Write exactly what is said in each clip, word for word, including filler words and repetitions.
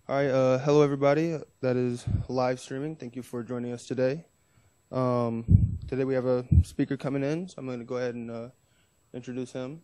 All right, uh, hello everybody that is live streaming. Thank you for joining us today. Um, today we have a speaker coming in, so I'm going to go ahead and uh, introduce him.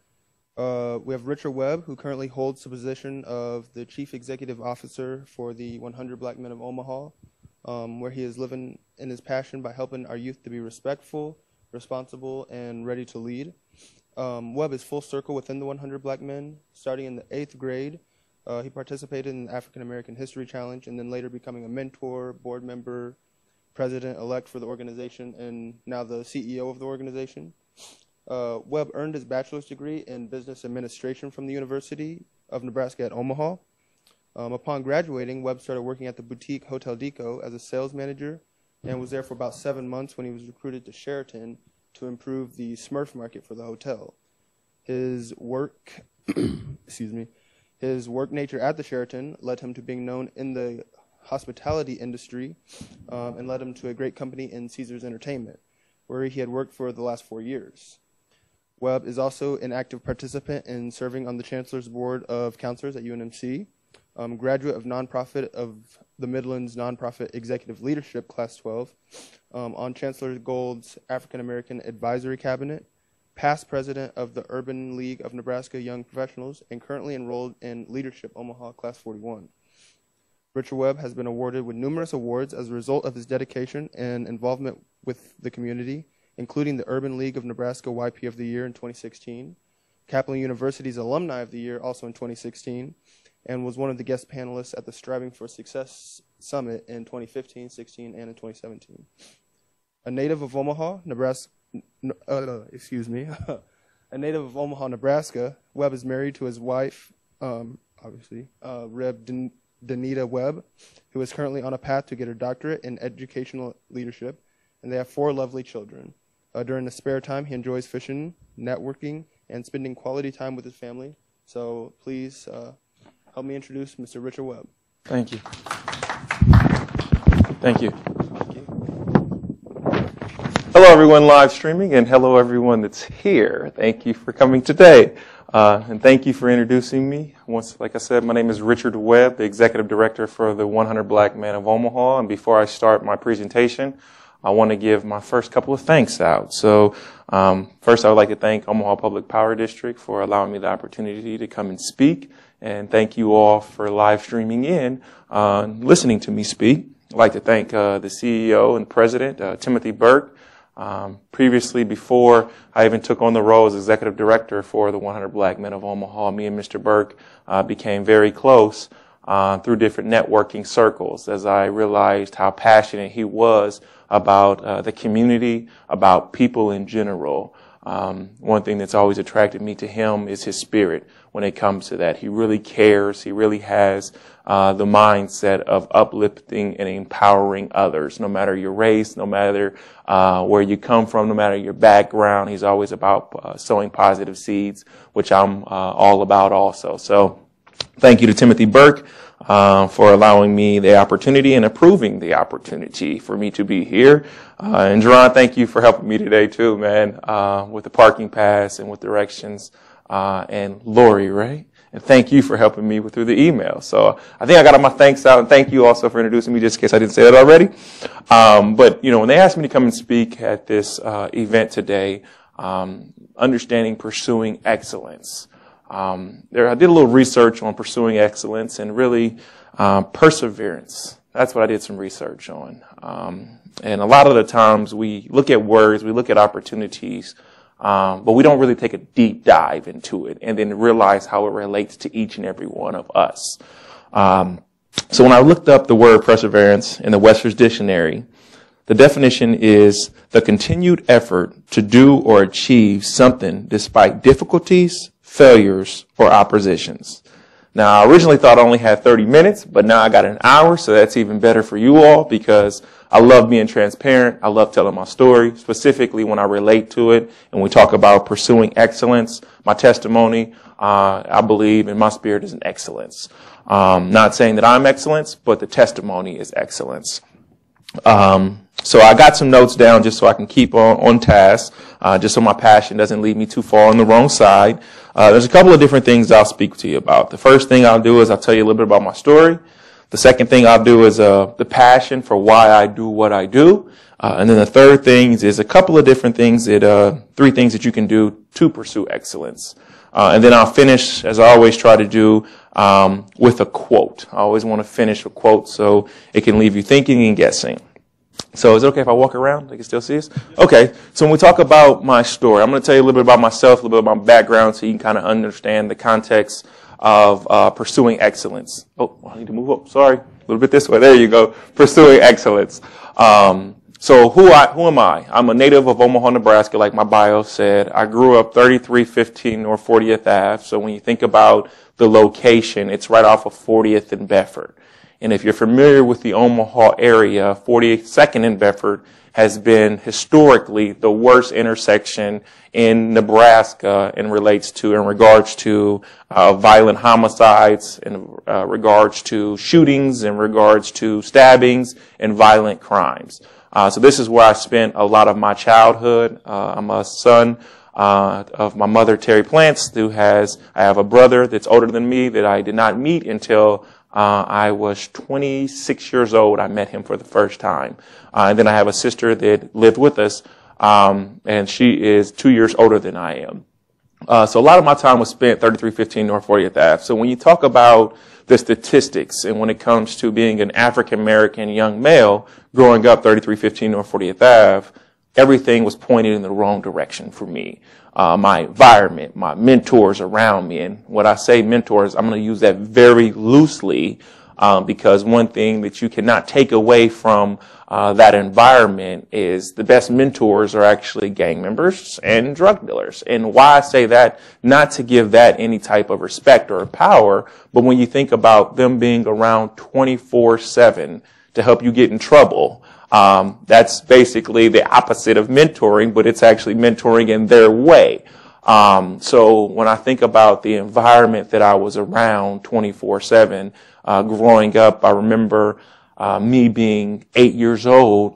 Uh, we have Richard Webb, who currently holds the position of the Chief Executive Officer for the one hundred Black Men of Omaha, um, where he is living in his passion by helping our youth to be respectful, responsible, and ready to lead. Um, Webb is full circle within the one hundred Black Men, starting in the eighth grade. Uh, he participated in the African American History Challenge and then later becoming a mentor, board member, president-elect for the organization, and now the C E O of the organization. Uh, Webb earned his bachelor's degree in business administration from the University of Nebraska at Omaha. Um, upon graduating, Webb started working at the boutique Hotel Deco as a sales manager and was there for about seven months when he was recruited to Sheraton to improve the Smurf market for the hotel. His work, excuse me, His work nature at the Sheraton led him to being known in the hospitality industry um, and led him to a great company in Caesars Entertainment, where he had worked for the last four years. Webb is also an active participant in serving on the Chancellor's Board of Counselors at U N M C, um, graduate of nonprofit of the Midlands Nonprofit Executive Leadership Class twelve, um, on Chancellor Gold's African American Advisory Cabinet, past president of the Urban League of Nebraska Young Professionals, and currently enrolled in Leadership Omaha Class forty-one. Richard Webb has been awarded with numerous awards as a result of his dedication and involvement with the community, including the Urban League of Nebraska Y P of the Year in twenty sixteen, Kaplan University's Alumni of the Year also in twenty sixteen, and was one of the guest panelists at the Striving for Success Summit in twenty fifteen, sixteen, and in twenty seventeen. A native of Omaha, Nebraska, Uh, excuse me, a native of Omaha, Nebraska, Webb is married to his wife, um, obviously, uh, Reb Dan Danita Webb, who is currently on a path to get her doctorate in educational leadership, and they have four lovely children. Uh, during the spare time, he enjoys fishing, networking, and spending quality time with his family. So please uh, help me introduce Mister Richard Webb. Thank you. Thank you. Hello, everyone live streaming, and hello, everyone that's here. Thank you for coming today, uh, and thank you for introducing me. Once, like I said, my name is Richard Webb, the Executive Director for the one hundred Black Men of Omaha, and before I start my presentation, I want to give my first couple of thanks out. So, um, first, I would like to thank Omaha Public Power District for allowing me the opportunity to come and speak, and thank you all for live streaming in, uh, listening to me speak. I'd like to thank uh, the C E O and President, uh, Timothy Burke. Um, previously, before I even took on the role as executive director for the one hundred Black Men of Omaha, me and Mister Burke uh, became very close uh, through different networking circles as I realized how passionate he was about uh, the community, about people in general. Um, one thing that's always attracted me to him is his spirit when it comes to that. He really cares. He really has uh, the mindset of uplifting and empowering others, no matter your race, no matter uh, where you come from, no matter your background. He's always about uh, sowing positive seeds, which I'm uh, all about also. So thank you to Timothy Burke uh, for allowing me the opportunity and approving the opportunity for me to be here. Uh, and Jerron, thank you for helping me today too, man, uh, with the parking pass and with directions. Uh, and Lori, right? And thank you for helping me with through the email. So I think I got all my thanks out, and thank you also for introducing me, just in case I didn't say that already. Um, but, you know, when they asked me to come and speak at this uh, event today, um, understanding pursuing excellence, um, there I did a little research on pursuing excellence and really uh, perseverance. That's what I did some research on. Um, and a lot of the times we look at words, we look at opportunities, Um, but we don't really take a deep dive into it and then realize how it relates to each and every one of us. Um, so when I looked up the word perseverance in the Webster's Dictionary, the definition is the continued effort to do or achieve something despite difficulties, failures, or oppositions. Now, I originally thought I only had thirty minutes, but now I got an hour, so that's even better for you all because I love being transparent. I love telling my story, specifically when I relate to it and we talk about pursuing excellence. My testimony, uh, I believe in my spirit is an excellence. Um, not saying that I'm excellence, but the testimony is excellence. Um, So I got some notes down just so I can keep on, on task, uh, just so my passion doesn't lead me too far on the wrong side. Uh, there's a couple of different things I'll speak to you about. The first thing I'll do is I'll tell you a little bit about my story. The second thing I'll do is uh, the passion for why I do what I do. Uh, and then the third thing is a couple of different things that, uh, three things that you can do to pursue excellence. Uh, and then I'll finish, as I always try to do, um, with a quote. I always want to finish with a quote so it can leave you thinking and guessing. So is it okay if I walk around? They can still see us? Okay. So when we talk about my story, I'm going to tell you a little bit about myself, a little bit about my background so you can kind of understand the context of uh, pursuing excellence. Oh, I need to move up. Sorry. A little bit this way. There you go. Pursuing excellence. Um, so who I, who am I? I'm a native of Omaha, Nebraska, like my bio said. I grew up thirty-three fifteen North fortieth Avenue. So when you think about the location, it's right off of fortieth and Bedford. And if you're familiar with the Omaha area, forty-second and Bedford has been historically the worst intersection in Nebraska in relates to, in regards to uh, violent homicides, in uh, regards to shootings, in regards to stabbings and violent crimes. Uh, so this is where I spent a lot of my childhood. Uh, I'm a son uh, of my mother, Terry Plants, who has, I have a brother that's older than me that I did not meet until Uh, I was twenty-six years old. I met him for the first time. Uh, and then I have a sister that lived with us, um, and she is two years older than I am. Uh, so a lot of my time was spent thirty-three fifteen North fortieth Avenue. So when you talk about the statistics and when it comes to being an African-American young male growing up thirty-three fifteen North fortieth Avenue, everything was pointed in the wrong direction for me. Uh, my environment, my mentors around me. And when I say mentors, I'm going to use that very loosely, um, because one thing that you cannot take away from uh, that environment is the best mentors are actually gang members and drug dealers. And why I say that, not to give that any type of respect or power, but when you think about them being around twenty-four seven to help you get in trouble, Um, that's basically the opposite of mentoring, but it's actually mentoring in their way. Um, so when I think about the environment that I was around twenty-four seven, uh, growing up, I remember uh, me being eight years old,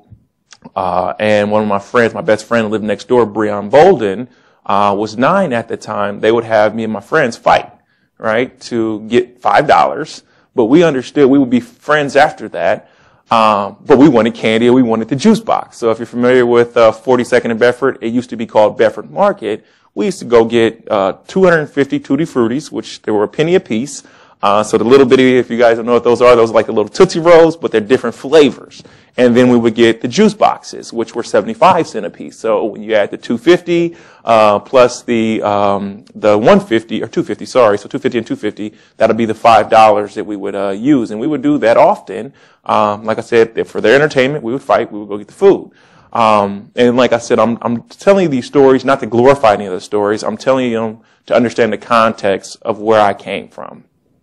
uh, and one of my friends, my best friend lived next door, Breon Bolden, uh, was nine at the time. They would have me and my friends fight, right, to get five dollars. But we understood we would be friends after that. Um, but we wanted candy, or we wanted the juice box. So if you're familiar with uh, forty-second and Bedford, it used to be called Bedford Market. We used to go get uh, two hundred fifty Tutti Fruities, which they were a penny a piece. Uh, so the little bitty, if you guys don't know what those are, those are like the little Tootsie Rolls, but they're different flavors. And then we would get the juice boxes, which were seventy-five cents a piece. So when you add the two fifty uh, plus the um, the one fifty or two fifty, sorry, so two fifty and two fifty, that'll be the five dollars that we would uh, use, and we would do that often. Um, like I said, for their entertainment, we would fight, we would go get the food. Um, and like I said, I'm, I'm telling you these stories not to glorify any of the stories. I'm telling you them to understand the context of where I came from.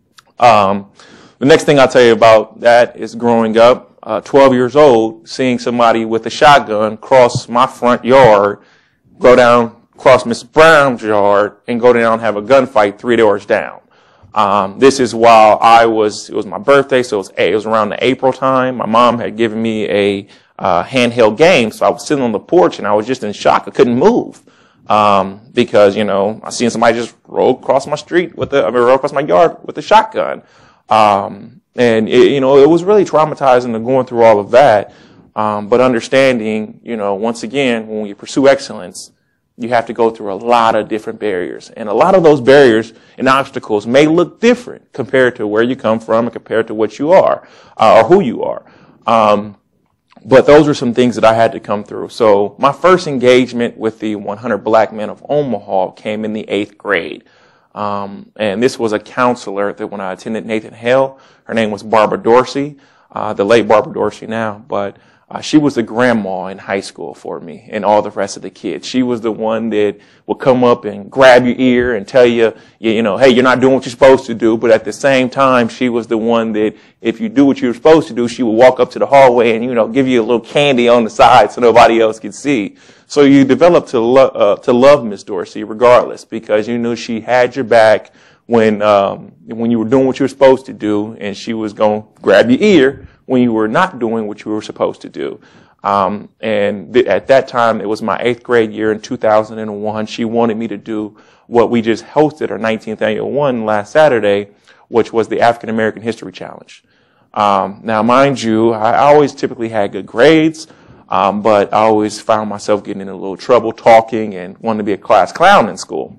Um, the next thing I'll tell you about that is growing up, uh, twelve years old, seeing somebody with a shotgun cross my front yard, go down, cross Miss Brown's yard, and go down and have a gunfight three doors down. Um, this is while I was, it was my birthday, so it was, it was around the April time. My mom had given me a uh, handheld game, so I was sitting on the porch and I was just in shock. I couldn't move um, because, you know, I seen somebody just roll across my street with the, I mean, roll across my yard with a shotgun. Um, and, it, you know, it was really traumatizing to going through all of that. Um, but understanding, you know, once again, when we pursue excellence, you have to go through a lot of different barriers. And a lot of those barriers and obstacles may look different compared to where you come from and compared to what you are, uh, or who you are. Um, but those are some things that I had to come through. So my first engagement with the one hundred Black Men of Omaha came in the eighth grade. Um, and this was a counselor that when I attended Nathan Hale, her name was Barbara Dorsey, uh, the late Barbara Dorsey now, but Uh, she was the grandma in high school for me and all the rest of the kids. She was the one that would come up and grab your ear and tell you, you, you know, hey, you're not doing what you're supposed to do. But at the same time, she was the one that if you do what you're supposed to do, she would walk up to the hallway and, you know, give you a little candy on the side so nobody else could see. So you developed to, lo- uh, to love Miss Dorsey regardless, because you knew she had your back when, um, when you were doing what you were supposed to do, and she was going to grab your ear when you were not doing what you were supposed to do. Um, and th- at that time, it was my eighth grade year in two thousand one. She wanted me to do what we just hosted, our nineteenth annual one last Saturday, which was the African American History Challenge. Um, now, mind you, I always typically had good grades, um, but I always found myself getting in a little trouble talking and wanted to be a class clown in school.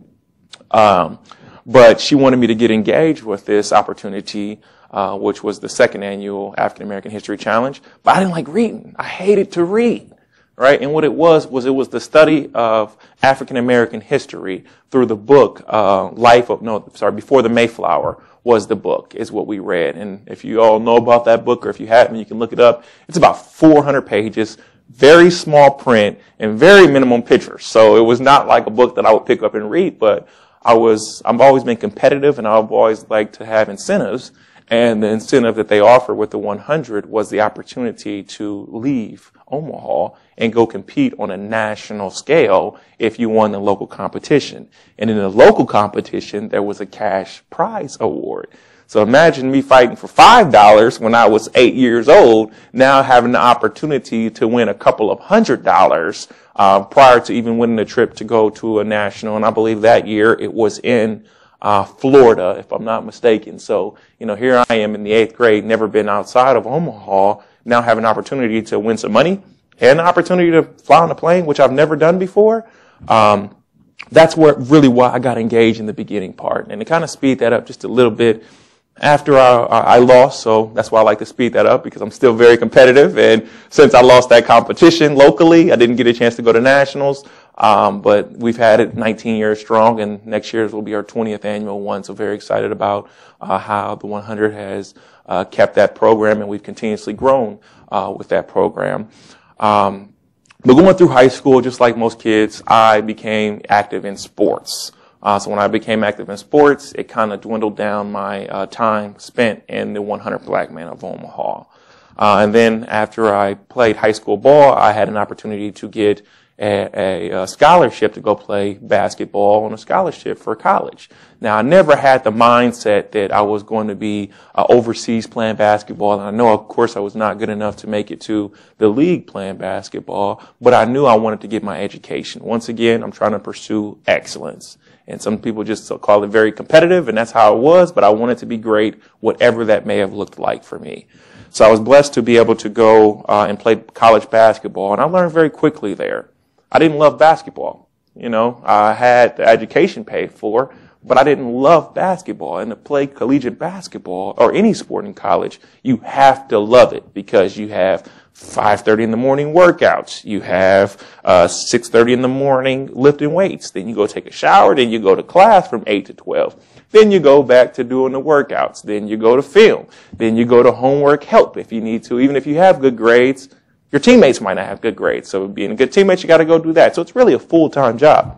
Um, but she wanted me to get engaged with this opportunity, uh, which was the second annual African American History Challenge. But I didn't like reading. I hated to read, right? And what it was, was it was the study of African American history through the book, uh, Life of, no, sorry, Before the Mayflower was the book, is what we read. And if you all know about that book, or if you haven't, you can look it up. It's about four hundred pages, very small print, and very minimum pictures. So it was not like a book that I would pick up and read, but I was, I've always been competitive, and I've always liked to have incentives. And the incentive that they offered with the one hundred was the opportunity to leave Omaha and go compete on a national scale if you won the local competition. And in the local competition, there was a cash prize award. So imagine me fighting for five dollars when I was eight years old, now having the opportunity to win a couple of hundred dollars uh, prior to even winning the trip to go to a national. And I believe that year it was in uh, Florida, if I'm not mistaken. So, you know, here I am in the eighth grade, never been outside of Omaha, now have an opportunity to win some money and an opportunity to fly on a plane, which I've never done before. Um, that's where really why I got engaged in the beginning part. And to kind of speed that up just a little bit, after I, I lost, so that's why I like to speed that up, because I'm still very competitive. And since I lost that competition locally, I didn't get a chance to go to nationals. Um, but we've had it nineteen years strong, and next year will be our twentieth annual one. So very excited about uh, how the one hundred has uh, kept that program, and we've continuously grown uh, with that program. Um, but going through high school, just like most kids, I became active in sports. Uh, so when I became active in sports, it kind of dwindled down my uh, time spent in the one hundred Black Men of Omaha. Uh, and then after I played high school ball, I had an opportunity to get a, a, a scholarship to go play basketball on a scholarship for college. Now, I never had the mindset that I was going to be uh, overseas playing basketball. And I know, of course, I was not good enough to make it to the league playing basketball, but I knew I wanted to get my education. Once again, I'm trying to pursue excellence. And some people just call it very competitive, and that's how it was, but I wanted to be great, whatever that may have looked like for me. So I was blessed to be able to go uh, and play college basketball, and I learned very quickly there. I didn't love basketball. You know, I had the education paid for, but I didn't love basketball. And to play collegiate basketball or any sport in college, you have to love it, because you have five thirty in the morning workouts. You have uh six thirty in the morning lifting weights. Then you go take a shower. Then you go to class from eight to twelve. Then you go back to doing the workouts. Then you go to film. Then you go to homework help if you need to. Even if you have good grades, your teammates might not have good grades. So being a good teammate, you got to go do that. So it's really a full-time job.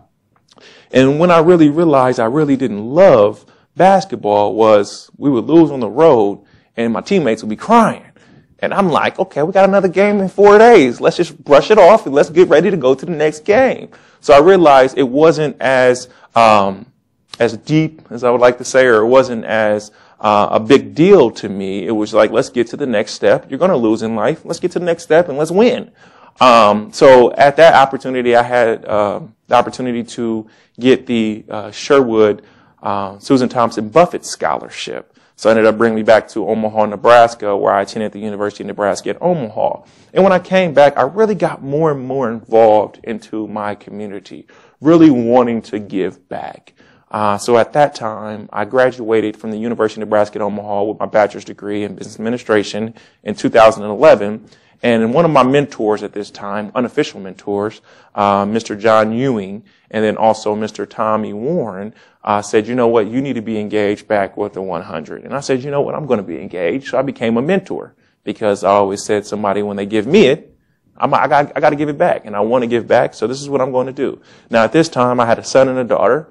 And when I really realized I really didn't love basketball was we would lose on the road and my teammates would be crying. And I'm like, okay, we got another game in four days. Let's just brush it off and let's get ready to go to the next game. So I realized it wasn't as um, as deep as I would like to say, or it wasn't as uh, a big deal to me. It was like, let's get to the next step. You're going to lose in life. Let's get to the next step and let's win. Um, so at that opportunity, I had uh, the opportunity to get the uh, Sherwood uh, Susan Thompson Buffett Scholarship. So it ended up bringing me back to Omaha, Nebraska, where I attended the University of Nebraska at Omaha. And when I came back, I really got more and more involved into my community, really wanting to give back. Uh, so at that time, I graduated from the University of Nebraska at Omaha with my bachelor's degree in business administration in two thousand eleven. And one of my mentors at this time, unofficial mentors, uh, Mister John Ewing, and then also Mister Tommy Warren, uh, said, you know what, you need to be engaged back with the one hundred. And I said, you know what, I'm going to be engaged. So I became a mentor, because I always said somebody, when they give me it, I'm, I got, I got to give it back, and I want to give back. So this is what I'm going to do. Now, at this time, I had a son and a daughter.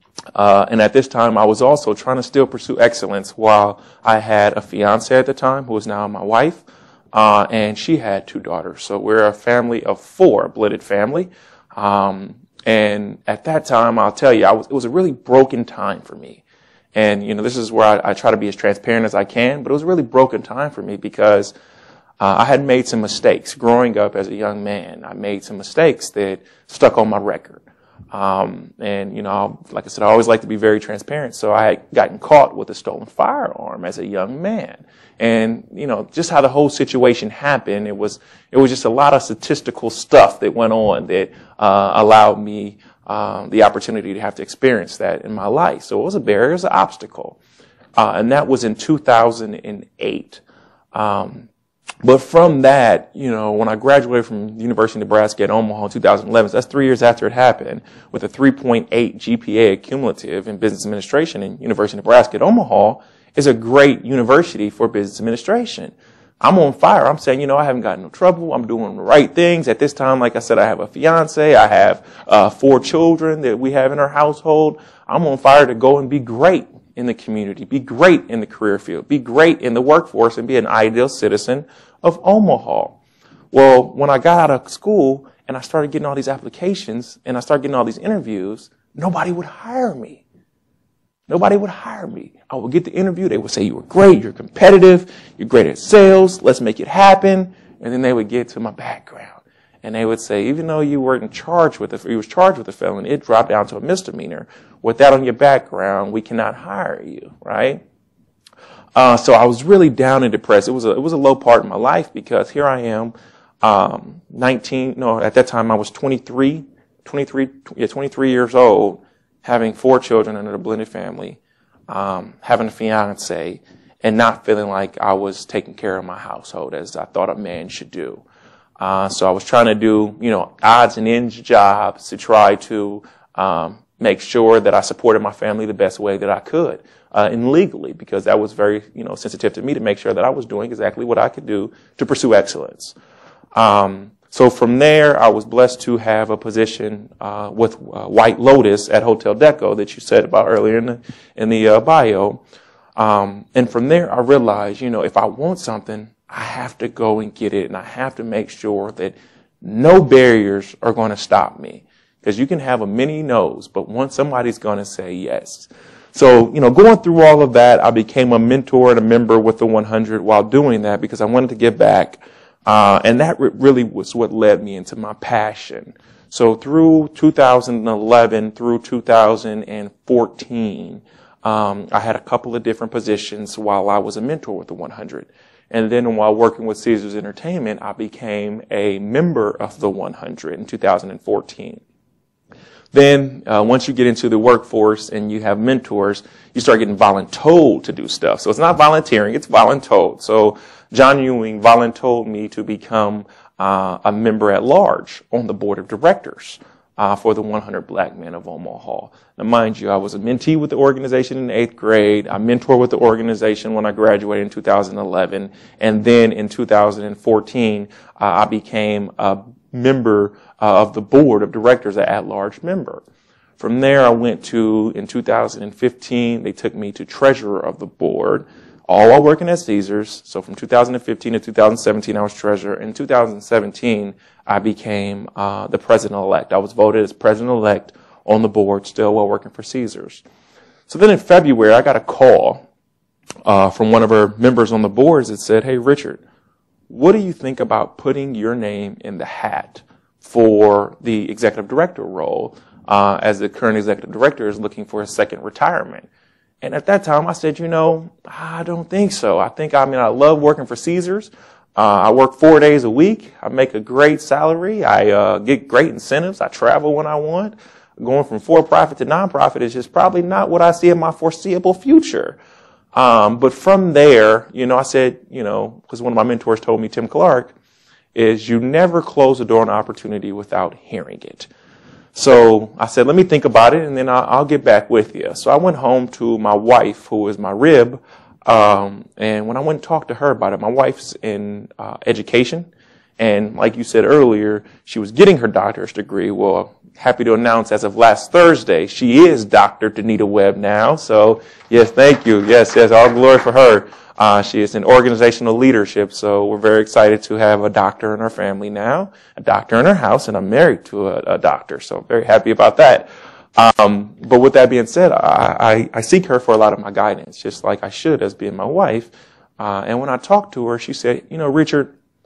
Uh, and at this time, I was also trying to still pursue excellence while I had a fiance at the time, who is now my wife. Uh, and she had two daughters. So we're a family of four, a blended family. Um, and at that time, I'll tell you, I was, it was a really broken time for me. And, you know, this is where I, I try to be as transparent as I can, but it was a really broken time for me, because Uh, I had made some mistakes growing up as a young man. I made some mistakes that stuck on my record. Um, and, you know, like I said, I always like to be very transparent. So I had gotten caught with a stolen firearm as a young man. And, you know, just how the whole situation happened, it was, it was just a lot of statistical stuff that went on that, uh, allowed me, um, the opportunity to have to experience that in my life. So it was a barrier, it was an obstacle. Uh, and that was in two thousand eight. Um, But from that, you know, when I graduated from the University of Nebraska at Omaha in two thousand eleven, so that's three years after it happened, with a three point eight G P A cumulative in business administration in University of Nebraska at Omaha, is a great university for business administration. I'm on fire. I'm saying, you know, I haven't gotten no trouble. I'm doing the right things. At this time, like I said, I have a fiance. I have uh, four children that we have in our household. I'm on fire to go and be great in the community, be great in the career field, be great in the workforce, and be an ideal citizen of Omaha. Well, when I got out of school and I started getting all these applications and I started getting all these interviews, nobody would hire me. Nobody would hire me. I would get the interview. They would say, you were great. You're competitive. You're great at sales. Let's make it happen. And then they would get to my background and they would say, even though you weren't charged with a, you was charged with a felony, it dropped down to a misdemeanor. With that on your background, we cannot hire you, right? Uh, so I was really down and depressed. It was a, it was a low part in my life because here I am, um, nineteen, no, at that time I was twenty-three, twenty-three, yeah, twenty-three years old, having four children in a blended family, um, having a fiance, and not feeling like I was taking care of my household as I thought a man should do. Uh, so I was trying to do, you know, odds and ends jobs to try to, um, make sure that I supported my family the best way that I could. Uh, and legally, because that was very, you know, sensitive to me to make sure that I was doing exactly what I could do to pursue excellence. Um, so from there, I was blessed to have a position uh, with uh, White Lotus at Hotel Deco that you said about earlier in the, in the uh, bio. Um, and from there, I realized, you know, if I want something, I have to go and get it, and I have to make sure that no barriers are going to stop me. Because you can have a many no's, but once somebody's going to say yes. So, you know, going through all of that, I became a mentor and a member with the one hundred while doing that because I wanted to give back. Uh, and that re- really was what led me into my passion. So through two thousand eleven through two thousand fourteen, um, I had a couple of different positions while I was a mentor with the one hundred. And then while working with Caesars Entertainment, I became a member of the one hundred in two thousand fourteen. Then, uh, once you get into the workforce and you have mentors, you start getting voluntold to do stuff. So it's not volunteering, it's voluntold. So John Ewing voluntold me to become uh, a member at large on the board of directors uh, for the one hundred Black Men of Omaha. Now, mind you, I was a mentee with the organization in eighth grade. I mentored with the organization when I graduated in two thousand eleven. And then in two thousand fourteen, uh, I became a member uh, of the board of directors, an at-large member. From there, I went to, in two thousand fifteen, they took me to treasurer of the board, all while working at Caesars. So from two thousand fifteen to two thousand seventeen, I was treasurer. In two thousand seventeen, I became uh, the president-elect. I was voted as president-elect on the board, still while working for Caesars. So then in February, I got a call uh, from one of our members on the boards that said, hey, Richard, what do you think about putting your name in the hat for the executive director role uh, as the current executive director is looking for a second retirement? And at that time, I said, you know, I don't think so. I think, I mean, I love working for Caesars. Uh, I work four days a week. I make a great salary. I uh, get great incentives. I travel when I want. Going from for-profit to nonprofit is just probably not what I see in my foreseeable future. Um, but from there, you know, I said, you know, because one of my mentors told me, Tim Clark, is you never close the door on opportunity without hearing it. So I said, let me think about it, and then I'll, I'll get back with you. So I went home to my wife, who is my rib, um, and when I went and talked to her about it, my wife's in uh, education, and like you said earlier, she was getting her doctorate degree. Well, happy to announce as of last Thursday, she is Doctor Danita Webb now. So yes, thank you. Yes, yes, all glory for her. Uh, she is in organizational leadership, so we're very excited to have a doctor in our family now, a doctor in our house, and I'm married to a, a doctor, so I'm very happy about that. Um, but with that being said, I, I, I seek her for a lot of my guidance, just like I should as being my wife. Uh, and when I talked to her, she said, you know, Richard,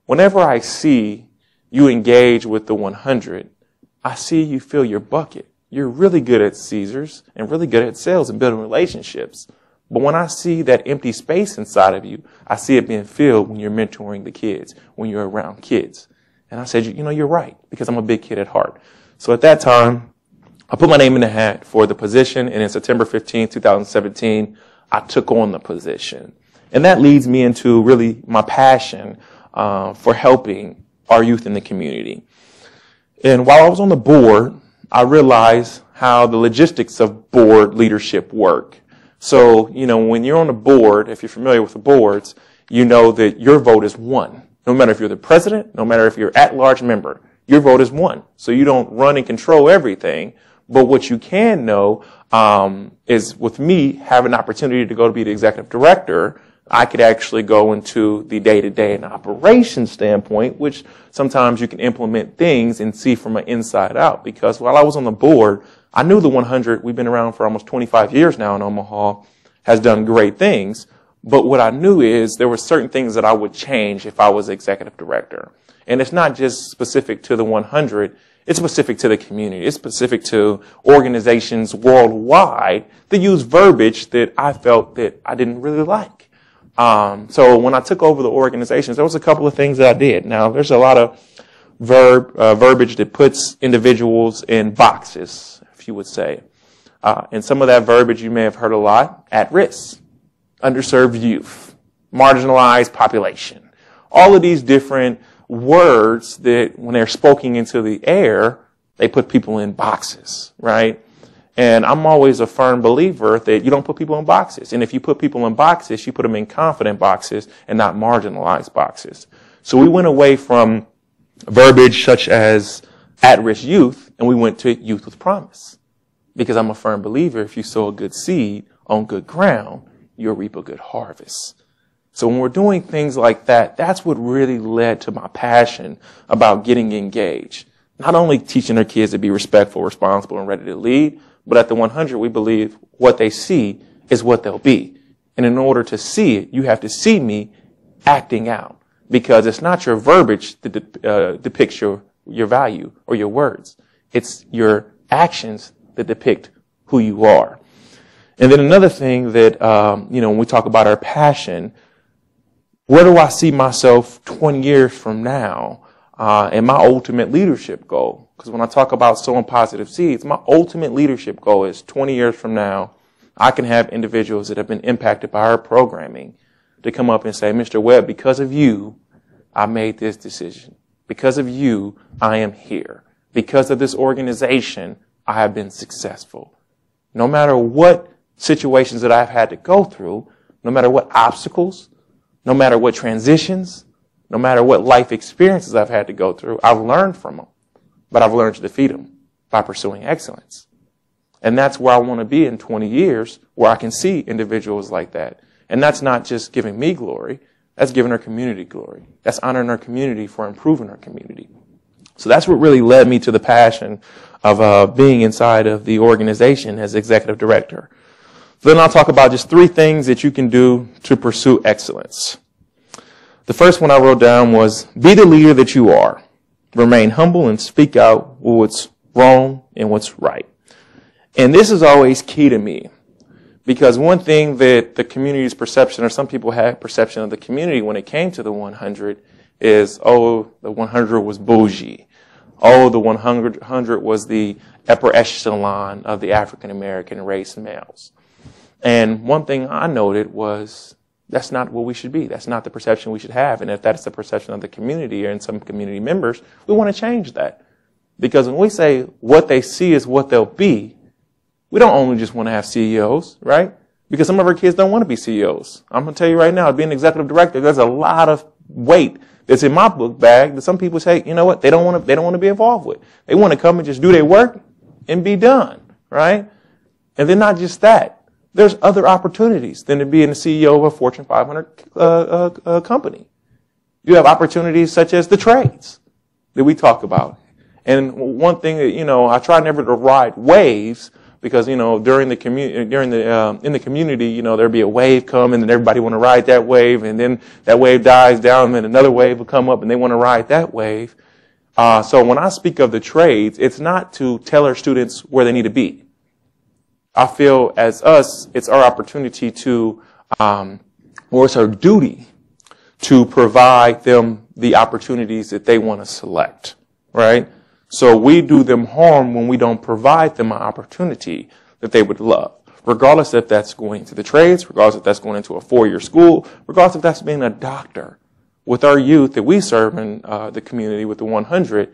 whenever I see you engage with the one hundred, I see you fill your bucket. You're really good at Caesars and really good at sales and building relationships. But when I see that empty space inside of you, I see it being filled when you're mentoring the kids, when you're around kids. And I said, you know, you're right, because I'm a big kid at heart. So at that time, I put my name in the hat for the position, and in September fifteenth, two thousand seventeen, I took on the position. And that leads me into really my passion uh, for helping our youth in the community. And while I was on the board, I realized how the logistics of board leadership work. So, you know, when you're on a board, if you're familiar with the boards, you know that your vote is one. No matter if you're the president, no matter if you're at-large member, your vote is one. So you don't run and control everything. But what you can know um, is with me having an opportunity to go to be the executive director, I could actually go into the day-to-day and operations standpoint, which sometimes you can implement things and see from an inside out. Because while I was on the board, I knew the one hundred, we've been around for almost twenty-five years now in Omaha, has done great things. But what I knew is there were certain things that I would change if I was executive director. And it's not just specific to the one hundred. It's specific to the community. It's specific to organizations worldwide that use verbiage that I felt that I didn't really like. Um, so when I took over the organizations, there was a couple of things that I did. Now, there's a lot of verb uh, verbiage that puts individuals in boxes, if you would say. Uh, and some of that verbiage you may have heard a lot: at risk, underserved youth, marginalized population. All of these different words that when they're spoken into the air, they put people in boxes, right? And I'm always a firm believer that you don't put people in boxes. And if you put people in boxes, you put them in confident boxes and not marginalized boxes. So we went away from verbiage such as at-risk youth, and we went to youth with promise. Because I'm a firm believer, if you sow a good seed on good ground, you'll reap a good harvest. So when we're doing things like that, that's what really led to my passion about getting engaged. Not only teaching our kids to be respectful, responsible, and ready to lead, but at the one hundred, we believe what they see is what they'll be. And in order to see it, you have to see me acting out. Because it's not your verbiage that uh, depicts your, your value or your words. It's your actions that depict who you are. And then another thing that, um, you know, when we talk about our passion, where do I see myself twenty years from now uh, and my ultimate leadership goal? Because when I talk about sowing positive seeds, my ultimate leadership goal is twenty years from now, I can have individuals that have been impacted by our programming to come up and say, Mister Webb, because of you, I made this decision. Because of you, I am here. Because of this organization, I have been successful. No matter what situations that I've had to go through, no matter what obstacles, no matter what transitions, no matter what life experiences I've had to go through, I've learned from them. But I've learned to defeat them by pursuing excellence. And that's where I want to be in twenty years, where I can see individuals like that. And that's not just giving me glory. That's giving our community glory. That's honoring our community for improving our community. So that's what really led me to the passion of uh, being inside of the organization as executive director. So then I'll talk about just three things that you can do to pursue excellence. The first one I wrote down was, be the leader that you are. Remain humble and speak out what's wrong and what's right. And this is always key to me. Because one thing that the community's perception, or some people had perception of the community when it came to the one hundred, is, oh, the one hundred was bougie. Oh, the one hundred was the upper echelon of the African-American race males. And one thing I noted was, that's not what we should be. That's not the perception we should have. And if that's the perception of the community or in some community members, we want to change that. Because when we say what they see is what they'll be, we don't only just want to have C E Os, right? Because some of our kids don't want to be C E Os. I'm going to tell you right now, being executive director, there's a lot of weight that's in my book bag that some people say, you know what, they don't want to, they don't want to be involved with. They want to come and just do their work and be done, right? And then not just that. There's other opportunities than to be the C E O of a Fortune five hundred uh, uh, uh, company. You have opportunities such as the trades that we talk about. And one thing that, you know, I try never to ride waves, Because, you know, during the community, during the, um, in the community, you know, there'd be a wave come and then everybody want to ride that wave, and then that wave dies down and another wave will come up and they want to ride that wave. Uh, so when I speak of the trades, it's not to tell our students where they need to be. I feel as us, it's our opportunity to, um, or it's our duty to provide them the opportunities that they want to select, right? So we do them harm when we don't provide them an opportunity that they would love, regardless if that's going to the trades, regardless if that's going into a four-year school, regardless if that's being a doctor. With our youth that we serve in uh, the community with the one hundred,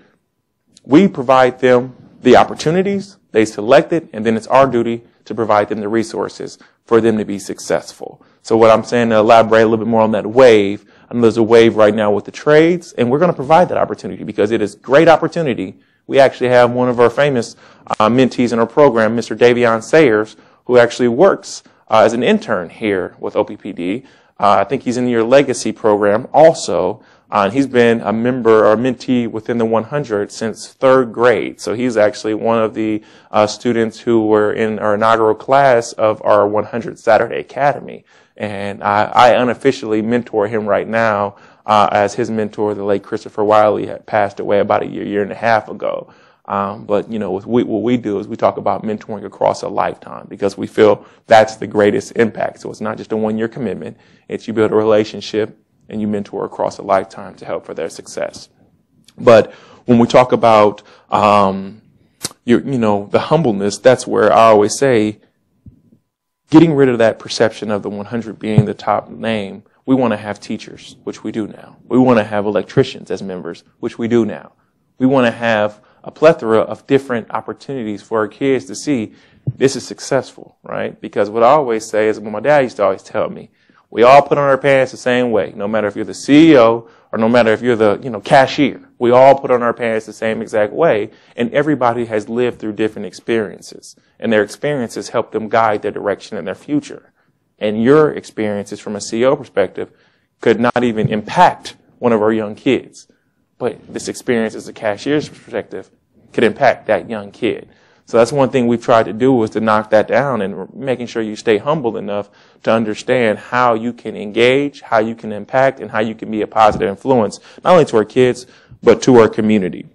we provide them the opportunities, they select it, and then it's our duty to provide them the resources for them to be successful. So what I'm saying, to elaborate a little bit more on that wave, I know there's a wave right now with the trades, and we're going to provide that opportunity because it is great opportunity. We actually have one of our famous uh, mentees in our program, Mister Davion Sayers, who actually works uh, as an intern here with O P P D. Uh, I think he's in your legacy program also. Uh, and he's been a member or mentee within the one hundred since third grade. So he's actually one of the uh, students who were in our inaugural class of our one hundred Saturday Academy. And I, I unofficially mentor him right now uh, as his mentor, the late Christopher Wiley, had passed away about a year, year and a half ago. Um, but, you know, what we, what we do is we talk about mentoring across a lifetime because we feel that's the greatest impact. So it's not just a one-year commitment. It's you build a relationship and you mentor across a lifetime to help for their success. But when we talk about, um, your, you know, the humbleness, that's where I always say, getting rid of that perception of the one hundred being the top name. We want to have teachers, which we do now. We want to have electricians as members, which we do now. We want to have a plethora of different opportunities for our kids to see this is successful, right? Because what I always say is what my dad used to always tell me, we all put on our pants the same way, no matter if you're the C E O or no matter if you're the, you know, cashier. We all put on our pants the same exact way, and everybody has lived through different experiences, and their experiences help them guide their direction in their future. And your experiences from a C E O perspective could not even impact one of our young kids, but this experience as a cashier's perspective could impact that young kid. So that's one thing we've tried to do is to knock that down and making sure you stay humble enough to understand how you can engage, how you can impact, and how you can be a positive influence, not only to our kids, but to our community.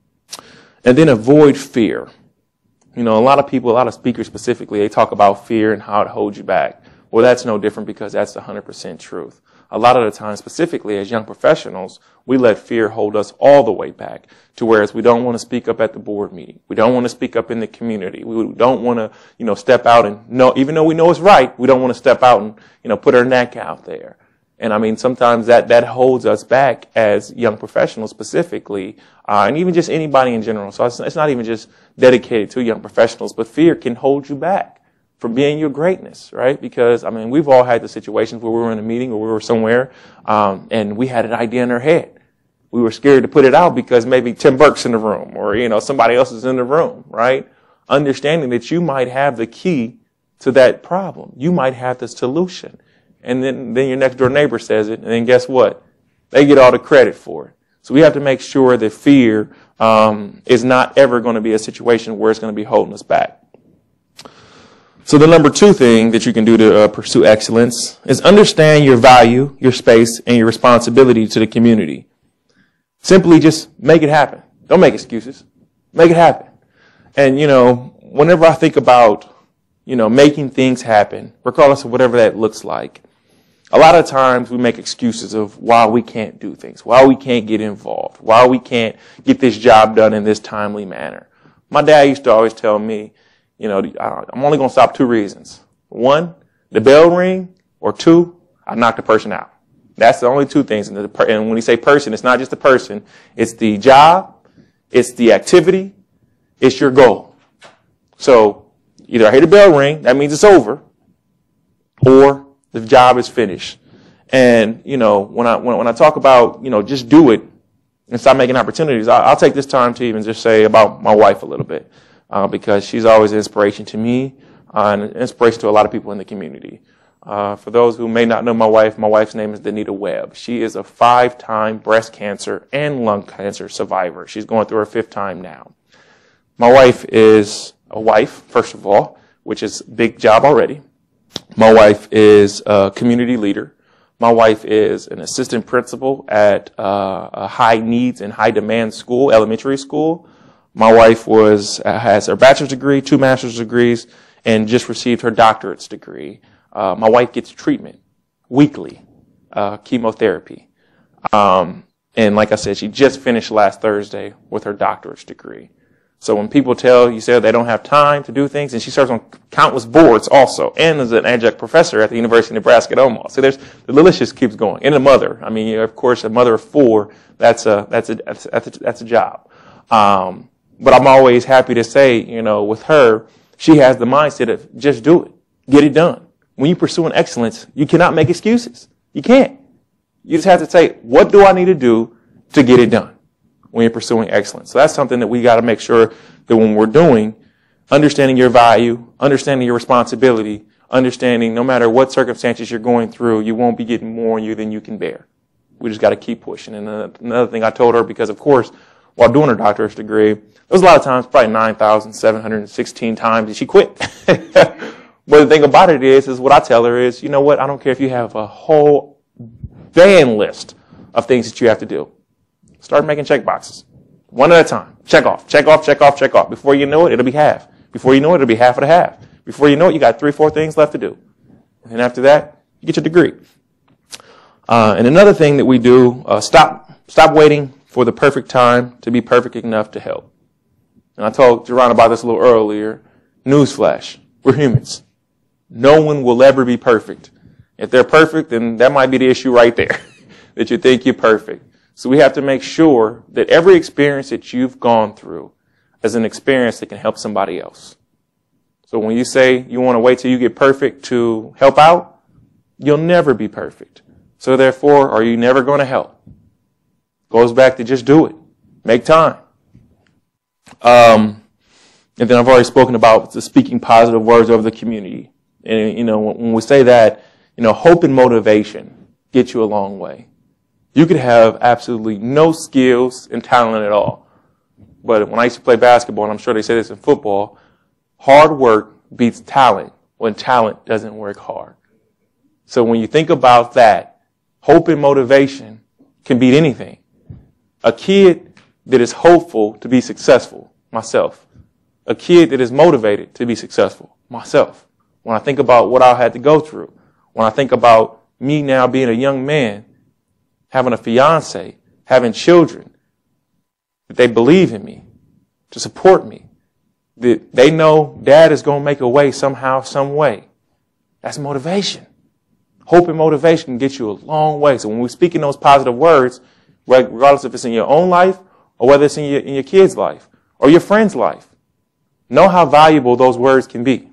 And then avoid fear. You know, a lot of people, a lot of speakers specifically, they talk about fear and how it holds you back. Well, that's no different because that's the one hundred percent truth. A lot of the time, specifically as young professionals, we let fear hold us all the way back to whereas we don't want to speak up at the board meeting. We don't want to speak up in the community. We don't want to, you know, step out and know, even though we know it's right, we don't want to step out and, you know, put our neck out there. And I mean, sometimes that, that holds us back as young professionals specifically, uh, and even just anybody in general. So it's, it's not even just dedicated to young professionals, but fear can hold you back from being your greatness, right? Because, I mean, we've all had the situations where we were in a meeting or we were somewhere, um, and we had an idea in our head. We were scared to put it out because maybe Tim Burke's in the room or, you know, somebody else is in the room, right? Understanding that you might have the key to that problem. You might have the solution. And then, then your next door neighbor says it, and then guess what? They get all the credit for it. So we have to make sure that fear um, is not ever going to be a situation where it's going to be holding us back. So the number two thing that you can do to uh, pursue excellence is understand your value, your space, and your responsibility to the community. Simply just make it happen. Don't make excuses. Make it happen. And, you know, whenever I think about, you know, making things happen, regardless of whatever that looks like, a lot of times we make excuses of why we can't do things, why we can't get involved, why we can't get this job done in this timely manner. My dad used to always tell me, you know, I'm only going to stop two reasons. One, the bell ring, or two, I knock the person out. That's the only two things. And when you say person, it's not just the person. It's the job, it's the activity, it's your goal. So either I hear the bell ring, that means it's over, or the job is finished. And, you know, when I, when, when I talk about, you know, just do it and stop making opportunities, I, I'll take this time to even just say about my wife a little bit. Uh, because she's always an inspiration to me uh, and an inspiration to a lot of people in the community. Uh, for those who may not know my wife, my wife's name is Danita Webb. She is a five-time breast cancer and lung cancer survivor. She's going through her fifth time now. My wife is a wife, first of all, which is a big job already. My wife is a community leader. My wife is an assistant principal at uh, a high needs and high demand school, elementary school. My wife was uh, has her bachelor's degree, two master's degrees, and just received her doctorate's degree. Uh, my wife gets treatment weekly, uh, chemotherapy. Um, and like I said, she just finished last Thursday with her doctorate's degree. So when people tell you say they don't have time to do things, and she serves on countless boards also, and is an adjunct professor at the University of Nebraska at Omaha. So there's the list just keeps going. And a mother, I mean, of course, a mother of four, that's a that's a that's a, that's a job. Um, but I'm always happy to say, you know, with her, she has the mindset of just do it, get it done. When you pursue an excellence, you cannot make excuses. You can't. You just have to say, what do I need to do to get it done? When you're pursuing excellence. So that's something that we got to make sure that when we're doing, understanding your value, understanding your responsibility, understanding no matter what circumstances you're going through, you won't be getting more on you than you can bear. We just got to keep pushing. And another thing I told her, because of course, while doing her doctorate degree, there was a lot of times, probably nine thousand seven hundred sixteen times that she quit. But the thing about it is, is what I tell her is, you know what, I don't care if you have a whole van list of things that you have to do. Start making check boxes. One at a time. Check off, check off, check off, check off. Before you know it, it'll be half. Before you know it, it'll be half of the half. Before you know it, you got three, four things left to do. And then after that, you get your degree. Uh, and another thing that we do, uh, stop, stop waiting for the perfect time to be perfect enough to help. And I told Jerron about this a little earlier. Newsflash. We're humans. No one will ever be perfect. If they're perfect, then that might be the issue right there. That you think you're perfect. So we have to make sure that every experience that you've gone through is an experience that can help somebody else. So when you say you want to wait till you get perfect to help out, you'll never be perfect. So therefore, are you never going to help? Goes back to just do it. Make time. Um, and then I've already spoken about the speaking positive words over the community. And, you know, when we say that, you know, hope and motivation get you a long way. You could have absolutely no skills and talent at all. But when I used to play basketball, and I'm sure they say this in football, hard work beats talent when talent doesn't work hard. So when you think about that, hope and motivation can beat anything. A kid that is hopeful to be successful, myself. A kid that is motivated to be successful, myself. When I think about what I had to go through, when I think about me now being a young man, having a fiance, having children, that they believe in me, to support me, that they know dad is going to make a way somehow, some way. That's motivation. Hope and motivation can get you a long way. So when we speak in those positive words, regardless if it's in your own life or whether it's in your, in your kid's life or your friend's life, know how valuable those words can be.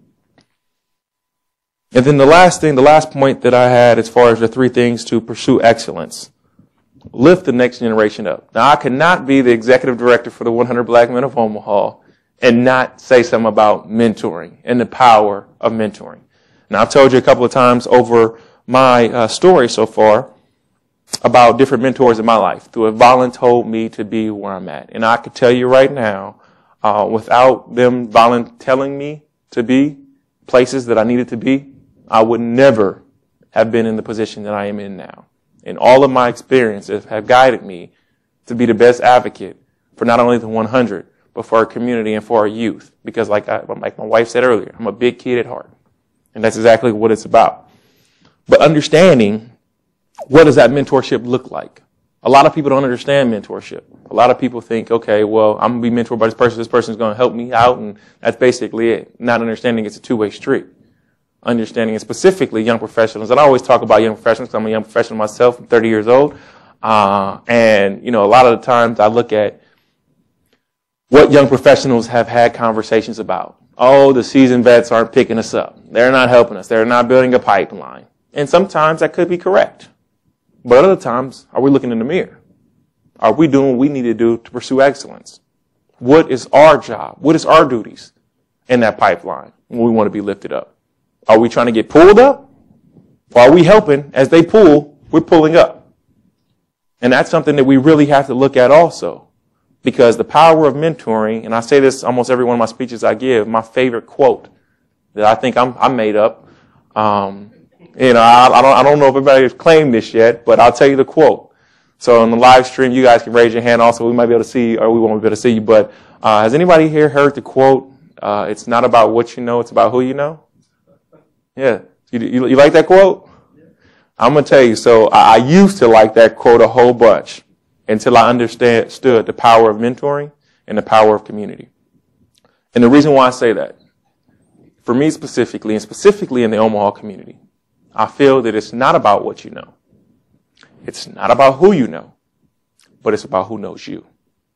And then the last thing, the last point that I had as far as the three things to pursue excellence, lift the next generation up. Now, I cannot be the executive director for the one hundred Black Men of Omaha and not say something about mentoring and the power of mentoring. Now, I've told you a couple of times over my uh, story so far about different mentors in my life who have voluntold me to be where I'm at. And I could tell you right now, uh, without them volunteering me to be places that I needed to be, I would never have been in the position that I am in now. And all of my experiences have guided me to be the best advocate for not only the one hundred, but for our community and for our youth. Because like, I, like my wife said earlier, I'm a big kid at heart. And that's exactly what it's about. But understanding, what does that mentorship look like? A lot of people don't understand mentorship. A lot of people think, okay, well, I'm going to be mentored by this person. This person is going to help me out, and that's basically it. Not understanding it's a two-way street. Understanding, and specifically young professionals. And I always talk about young professionals because I'm a young professional myself. I'm thirty years old. Uh, and, you know, a lot of the times I look at what young professionals have had conversations about. Oh, the seasoned vets aren't picking us up. They're not helping us. They're not building a pipeline. And sometimes that could be correct. But other times, are we looking in the mirror? Are we doing what we need to do to pursue excellence? What is our job? What is our duties in that pipeline when we want to be lifted up? Are we trying to get pulled up? Or are we helping as they pull, we're pulling up? And that's something that we really have to look at also. Because the power of mentoring, and I say this almost every one of my speeches I give, my favorite quote that I think I'm, I made up, um, you know, I, I don't, I don't know if everybody has claimed this yet, but I'll tell you the quote. So on the live stream, you guys can raise your hand also. We might be able to see, or we won't be able to see you. But uh, has anybody here heard the quote, uh, it's not about what you know, it's about who you know? Yeah. You, you, you like that quote? I'm going to tell you, so I, I used to like that quote a whole bunch until I understood the power of mentoring and the power of community. And the reason why I say that, for me specifically, and specifically in the Omaha community, I feel that it's not about what you know. It's not about who you know, but it's about who knows you.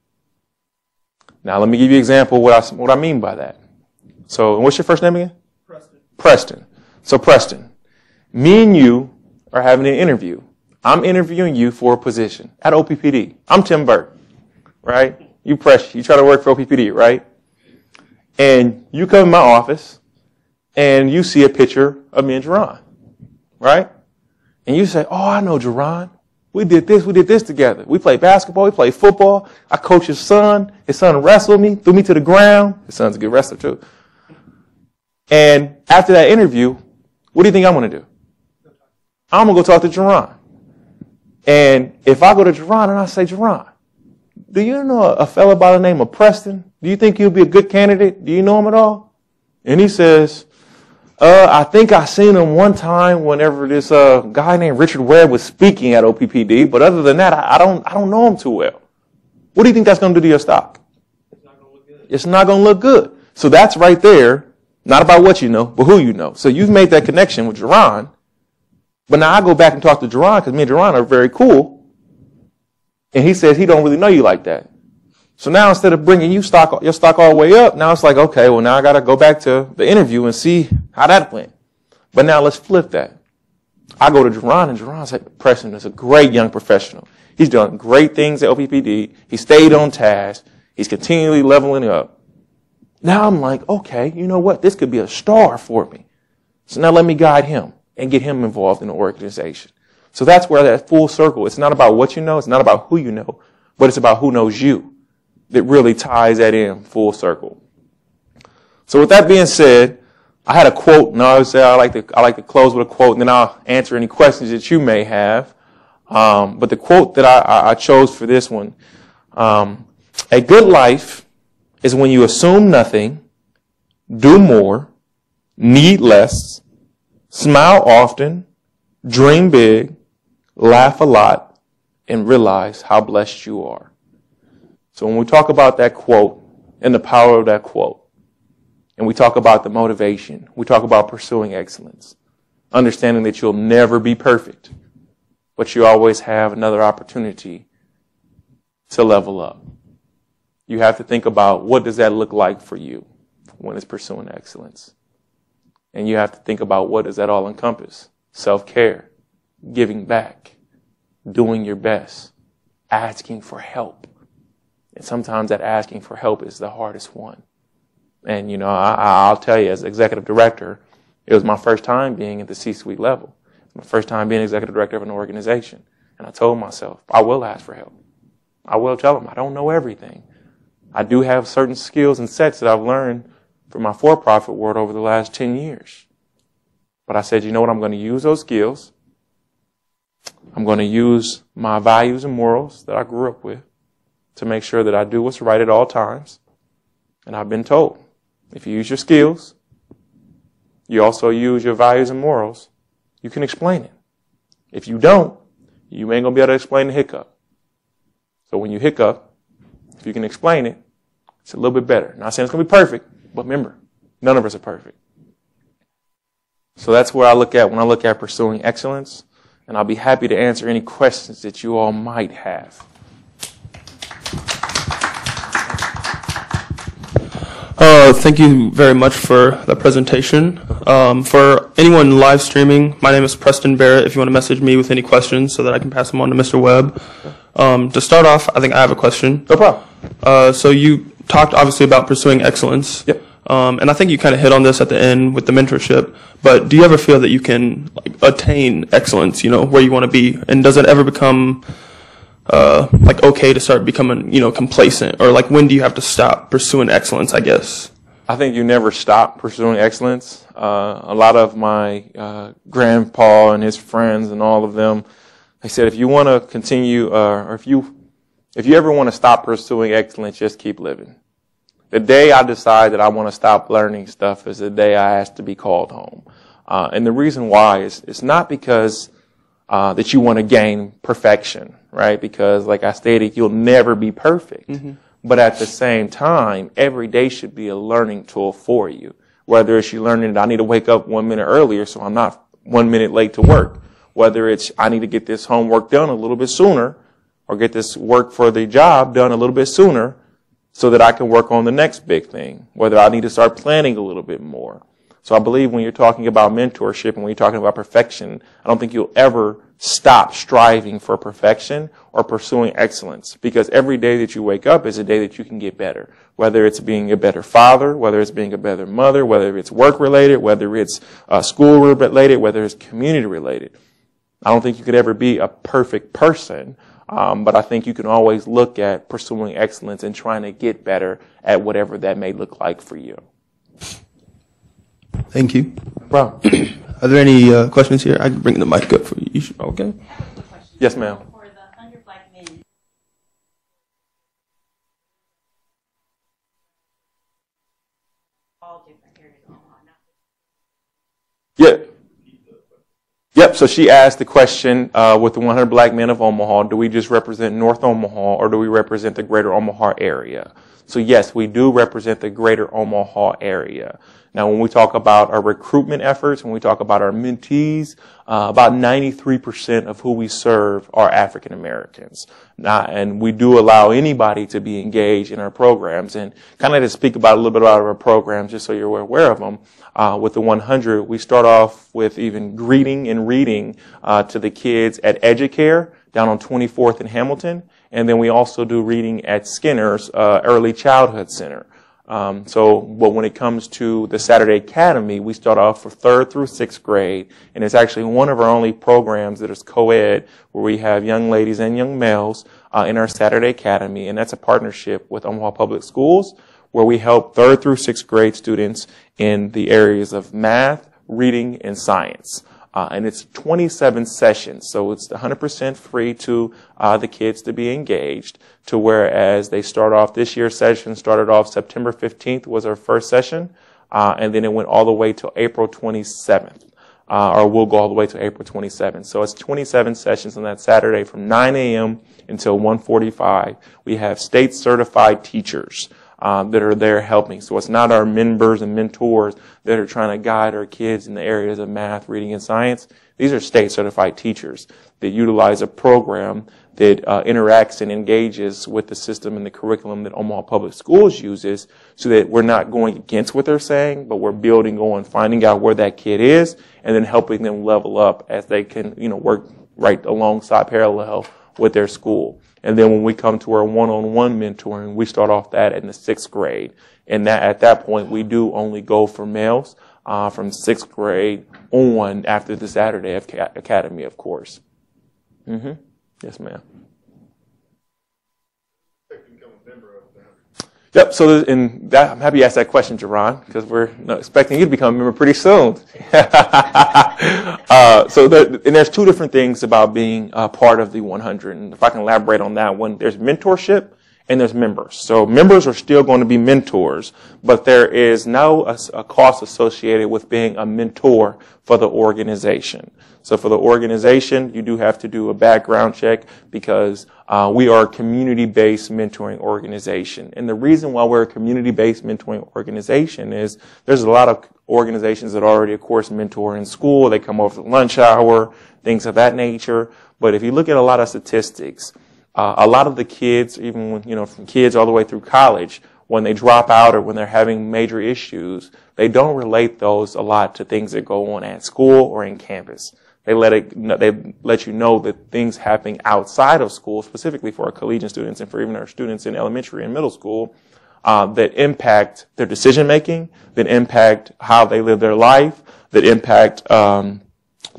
Now, let me give you an example of what I, what I mean by that. So, what's your first name again? Preston. Preston. So, Preston, me and you are having an interview. I'm interviewing you for a position at O P P D. I'm Tim Burke, right? You press, you try to work for O P P D, right? And you come in my office, and you see a picture of me and Jerron, right? And you say, oh, I know Jerron. We did this, we did this together. We played basketball, we played football. I coached his son. His son wrestled me, threw me to the ground. His son's a good wrestler, too. And after that interview, what do you think I'm going to do? I'm going to go talk to Jerron. And if I go to Jerron and I say, Jerron, do you know a fella by the name of Preston? Do you think he'll be a good candidate? Do you know him at all? And he says, uh, I think I seen him one time whenever this uh, guy named Richard Webb was speaking at O P P D. But other than that, I, I don't I don't know him too well. What do you think that's going to do to your stock? It's not going to look good. It's not going to look good. So that's right there, not about what you know, but who you know. So you've made that connection with Jerron. But now I go back and talk to Jerron because me and Jerron are very cool. And he says he don't really know you like that. So now instead of bringing you stock, your stock all the way up, now it's like, okay, well now I got to go back to the interview and see how that went. But now let's flip that. I go to Jerron and Jerron's like, Preston is a great young professional. He's done great things at O P P D. He stayed on task. He's continually leveling up. Now I'm like, okay, you know what? This could be a star for me. So now let me guide him and get him involved in the organization. So that's where that full circle, it's not about what you know, it's not about who you know, but it's about who knows you. That really ties that in full circle. So with that being said, I had a quote, and I always say I like to I like to close with a quote, and then I'll answer any questions that you may have. Um, but the quote that I, I chose for this one, um, a good life is when you assume nothing, do more, need less, smile often, dream big, laugh a lot, and realize how blessed you are. So when we talk about that quote and the power of that quote, and we talk about the motivation, we talk about pursuing excellence, understanding that you'll never be perfect, but you always have another opportunity to level up. You have to think about what does that look like for you when it's pursuing excellence. And you have to think about what does that all encompass? Self-care, giving back, doing your best, asking for help. And sometimes that asking for help is the hardest one. And, you know, I, I'll tell you, as executive director, it was my first time being at the C-suite level. My first time being executive director of an organization. And I told myself, I will ask for help. I will tell them I don't know everything. I do have certain skills and sets that I've learned from my for-profit world over the last ten years. But I said, you know what, I'm going to use those skills. I'm going to use my values and morals that I grew up with to make sure that I do what's right at all times. And I've been told, if you use your skills, you also use your values and morals, you can explain it. If you don't, you ain't going to be able to explain the hiccup. So when you hiccup, if you can explain it, it's a little bit better. Not saying it's going to be perfect, but remember, none of us are perfect. So that's where I look at when I look at pursuing excellence, and I'll be happy to answer any questions that you all might have. Uh, thank you very much for the presentation. Um, for anyone live streaming, my name is Preston Barrett. If you want to message me with any questions so that I can pass them on to Mister Webb. Um, to start off, I think I have a question. No problem. Uh, so you talked obviously about pursuing excellence. Yep. Um, and I think you kind of hit on this at the end with the mentorship. But do you ever feel that you can like, attain excellence, you know, where you want to be? And does it ever become uh, like okay to start becoming, you know, complacent, or like when do you have to stop pursuing excellence, I guess? I think you never stop pursuing excellence. Uh, a lot of my uh, grandpa and his friends and all of them, they said if you want to continue, uh, or if you if you ever want to stop pursuing excellence, just keep living. The day I decide that I want to stop learning stuff is the day I ask to be called home. Uh, and the reason why is it's not because uh, that you want to gain perfection, right? Because like I stated, you'll never be perfect. Mm-hmm. But at the same time, every day should be a learning tool for you. Whether it's you learning that I need to wake up one minute earlier so I'm not one minute late to work. Whether it's I need to get this homework done a little bit sooner or get this work for the job done a little bit sooner so that I can work on the next big thing. Whether I need to start planning a little bit more. So I believe when you're talking about mentorship and when you're talking about perfection, I don't think you'll ever stop striving for perfection or pursuing excellence, because every day that you wake up is a day that you can get better. Whether it's being a better father, whether it's being a better mother, whether it's work related, whether it's uh, school related, whether it's community related. I don't think you could ever be a perfect person, um, but I think you can always look at pursuing excellence and trying to get better at whatever that may look like for you. Thank you. Bro. Are there any uh, questions here? I can bring the mic up for you. You should, okay. I have a question. Yes, ma'am. For the one hundred black men, all different areas of Omaha, not Yeah. Yep, so she asked the question, uh, with the one hundred Black Men of Omaha, do we just represent North Omaha or do we represent the greater Omaha area? So yes, we do represent the greater Omaha area. Now, when we talk about our recruitment efforts, when we talk about our mentees, uh, about ninety-three percent of who we serve are African Americans. Now, and we do allow anybody to be engaged in our programs. And kind of to speak about a little bit about our programs, just so you're aware of them, uh, with the one hundred, we start off with even greeting and reading uh, to the kids at Educare down on twenty-fourth in Hamilton. And then we also do reading at Skinner's uh, Early Childhood Center. Um, so, but when it comes to the Saturday Academy, we start off for third through sixth grade, and it's actually one of our only programs that is co-ed, where we have young ladies and young males uh, in our Saturday Academy, and that's a partnership with Omaha Public Schools, where we help third through sixth grade students in the areas of math, reading, and science. Uh, and it's twenty-seven sessions, so it's one hundred percent free to uh, the kids to be engaged, to whereas they start off, this year's session started off September fifteenth was our first session, uh, and then it went all the way to April twenty-seventh, uh, or we'll go all the way to April twenty-seventh. So it's twenty-seven sessions on that Saturday from nine a.m. until one forty-five. We have state certified teachers Um, that are there helping. So it's not our members and mentors that are trying to guide our kids in the areas of math, reading, and science. These are state certified teachers that utilize a program that uh, interacts and engages with the system and the curriculum that Omaha Public Schools uses, so that we're not going against what they're saying, but we're building on finding out where that kid is and then helping them level up as they can, you know, work right alongside parallel with their school. And then when we come to our one-on-one mentoring, we start off that in the sixth grade. And that at that point, we do only go for males uh, from sixth grade on after the Saturday Academy, of course. Mm-hmm. Yes, ma'am. Yep. So, and that, I'm happy you asked that question, Jerron, because we're not expecting you to become a member pretty soon. uh, so, there, and there's two different things about being a part of the one hundred. And if I can elaborate on that one, there's mentorship and there's members. So, members are still going to be mentors, but there is now a, a cost associated with being a mentor for the organization. So for the organization, you do have to do a background check because uh, we are a community-based mentoring organization. And the reason why we're a community-based mentoring organization is there's a lot of organizations that already, of course, mentor in school. They come over for lunch hour, things of that nature. But if you look at a lot of statistics, uh, a lot of the kids, even when, you know, from kids all the way through college, when they drop out or when they're having major issues, they don't relate those a lot to things that go on at school or in campus. They let it, they let you know that things happening outside of school, specifically for our collegiate students and for even our students in elementary and middle school, uh, that impact their decision making, that impact how they live their life, that impact um,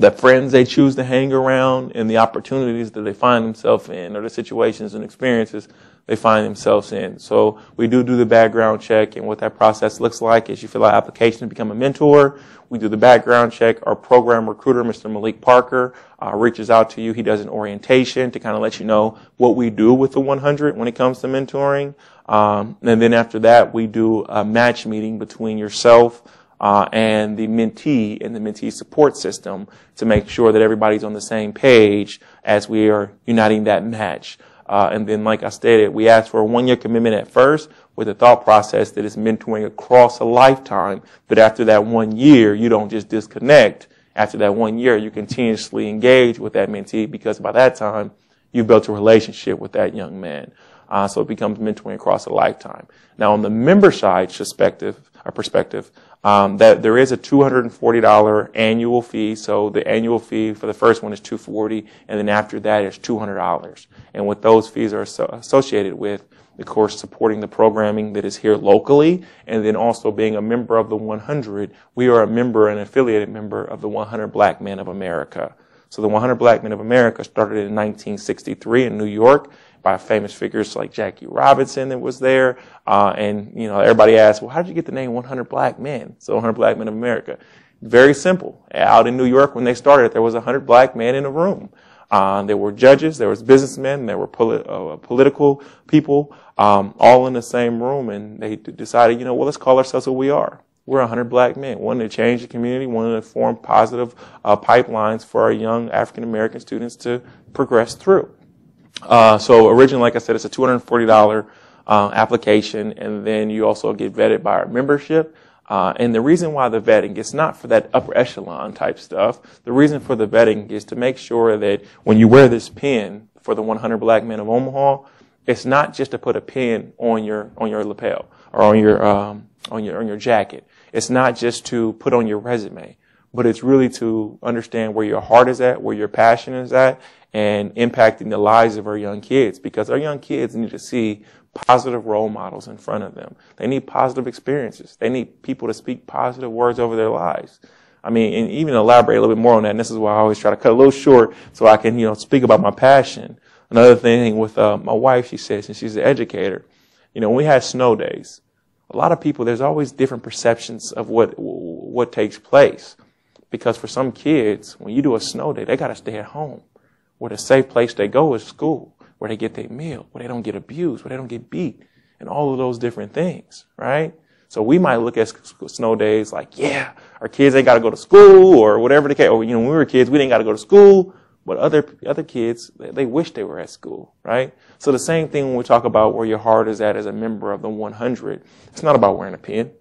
the friends they choose to hang around, and the opportunities that they find themselves in, or the situations and experiences they find themselves in. So we do do the background check, and what that process looks like is you fill out an application to become a mentor. We do the background check. Our program recruiter, Mister Malik Parker, uh, reaches out to you. He does an orientation to kind of let you know what we do with the one hundred when it comes to mentoring. Um, and then after that, we do a match meeting between yourself uh, and the mentee and the mentee support system to make sure that everybody's on the same page as we are uniting that match. Uh, and then, like I stated, we ask for a one-year commitment at first with the thought process that it's mentoring across a lifetime. But after that one year, you don't just disconnect. After that one year, you continuously engage with that mentee, because by that time, you've built a relationship with that young man. Uh, so it becomes mentoring across a lifetime. Now, on the member side perspective, or perspective, um, that there is a two hundred forty dollars annual fee. So the annual fee for the first one is two hundred forty dollars, and then after that is two hundred dollars. And what those fees are so associated with, of course, supporting the programming that is here locally, and then also being a member of the one hundred. We are a member, an affiliated member of the one hundred Black Men of America. So the one hundred Black Men of America started in nineteen sixty-three in New York by famous figures like Jackie Robinson that was there. Uh, and, you know, everybody asks, well, how did you get the name one hundred Black Men? So one hundred Black Men of America. Very simple. Out in New York when they started, there was one hundred black men in a room. Uh, there were judges, there was businessmen, there were poli- uh, political people, um, all in the same room. And they d- decided, you know, well, let's call ourselves what we are. We're one hundred black men. Wanted to change the community, wanted to form positive uh, pipelines for our young African-American students to progress through. Uh, so originally, like I said, it's a two hundred forty dollars uh, application, and then you also get vetted by our membership. Uh, and the reason why the vetting is not for that upper echelon type stuff. The reason for the vetting is to make sure that when you wear this pin for the one hundred Black Men of Omaha, it's not just to put a pin on your on your lapel or on your um, on your on your jacket. It's not just to put on your resume, but it's really to understand where your heart is at, where your passion is at, and impacting the lives of our young kids, because our young kids need to see positive role models in front of them. They need positive experiences. They need people to speak positive words over their lives. I mean, and even elaborate a little bit more on that, and this is why I always try to cut a little short so I can, you know, speak about my passion. Another thing with uh, my wife, she says, and she's an educator, you know, when we had snow days, a lot of people, there's always different perceptions of what what takes place. Because for some kids, when you do a snow day, they got to stay at home. Where the safe place they go is school, where they get their meal, where they don't get abused, where they don't get beat, and all of those different things, right? So we might look at snow days like, yeah, our kids ain't got to go to school or whatever the case. Or, you know, when we were kids, we didn't got to go to school. But other other kids, they, they wish they were at school, right? So the same thing when we talk about where your heart is at as a member of the one hundred. It's not about wearing a pin.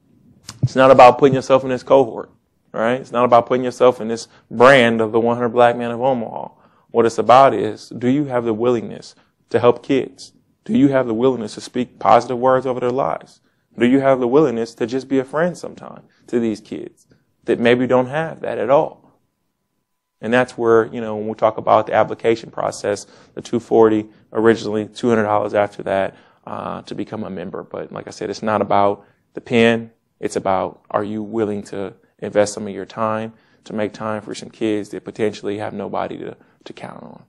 It's not about putting yourself in this cohort, right? It's not about putting yourself in this brand of the one hundred Black Men of Omaha. What it's about is, do you have the willingness to help kids? Do you have the willingness to speak positive words over their lives? Do you have the willingness to just be a friend sometime to these kids that maybe don't have that at all? And that's where, you know, when we talk about the application process, the two hundred forty dollars originally, two hundred dollars after that uh, to become a member. But like I said, it's not about the pen. It's about, are you willing to invest some of your time to make time for some kids that potentially have nobody to, to count on?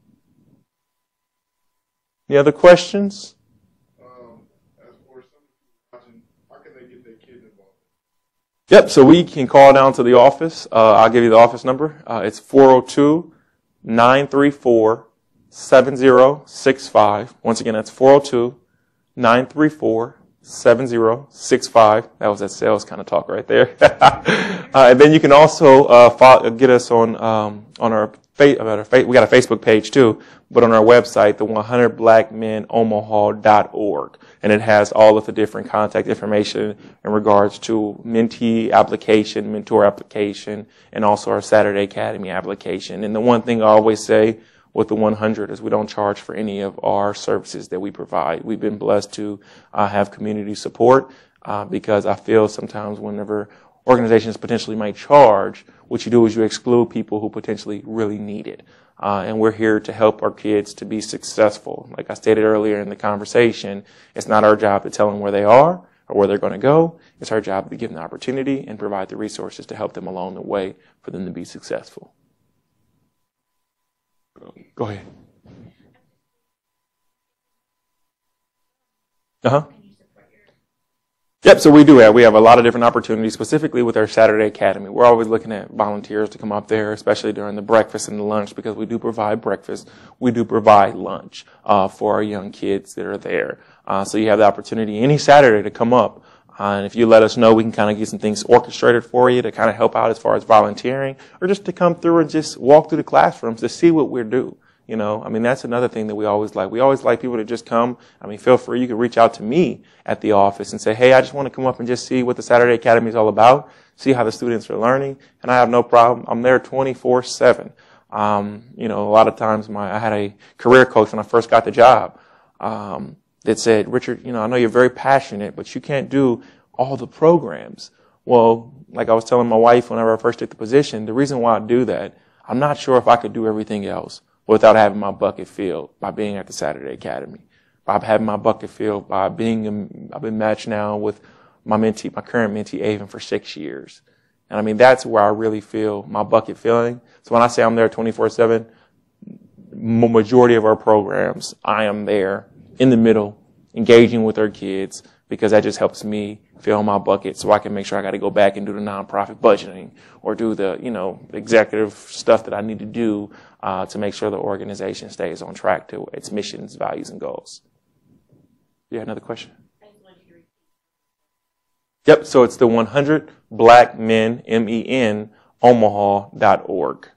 Any other questions? Um, as for some people watching, how can they get their kids involved? Yep, so we can call down to the office. Uh, I'll give you the office number. Uh, it's four oh two, nine three four, seven oh six five. Once again, that's four oh two, nine three four, seven oh six five. That was that sales kind of talk right there. uh, and then you can also uh, follow, get us on um, on our, fa- about our fa- we got a Facebook page too, but on our website, the one hundred black men omaha dot org. And it has all of the different contact information in regards to mentee application, mentor application, and also our Saturday Academy application. And the one thing I always say with the one hundred is we don't charge for any of our services that we provide. We've been blessed to uh, have community support uh, because I feel sometimes whenever organizations potentially might charge, what you do is you exclude people who potentially really need it. Uh, and we're here to help our kids to be successful. Like I stated earlier in the conversation, it's not our job to tell them where they are, or where they're going to go. It's our job to give them the opportunity and provide the resources to help them along the way for them to be successful. Go ahead. Uh-huh. Yep, so we do have, we have a lot of different opportunities, specifically with our Saturday Academy. We're always looking at volunteers to come up there, especially during the breakfast and the lunch, because we do provide breakfast. We do provide lunch uh, for our young kids that are there. Uh, so you have the opportunity any Saturday to come up. Uh, and if you let us know, we can kind of get some things orchestrated for you to kind of help out as far as volunteering, or just to come through and just walk through the classrooms to see what we do. You know, I mean, that's another thing that we always like. We always like people to just come. I mean, feel free. You can reach out to me at the office and say, hey, I just want to come up and just see what the Saturday Academy is all about, see how the students are learning. And I have no problem. I'm there twenty-four seven. Um, you know, a lot of times my, I had a career coach when I first got the job, um, that said, Richard, you know, I know you're very passionate, but you can't do all the programs. Well, like I was telling my wife whenever I first took the position, the reason why I do that, I'm not sure if I could do everything else without having my bucket filled by being at the Saturday Academy, by having my bucket filled by being, in, I've been matched now with my mentee, my current mentee, Avon, for six years. And I mean, that's where I really feel my bucket filling. So when I say I'm there twenty-four seven, majority of our programs, I am there in the middle, engaging with our kids, because that just helps me fill my bucket so I can make sure I got to go back and do the nonprofit budgeting or do the, you know, executive stuff that I need to do uh, to make sure the organization stays on track to its missions, values, and goals. You have another question? Yep, so it's the one hundred Black Men, M E N, Omaha dot org.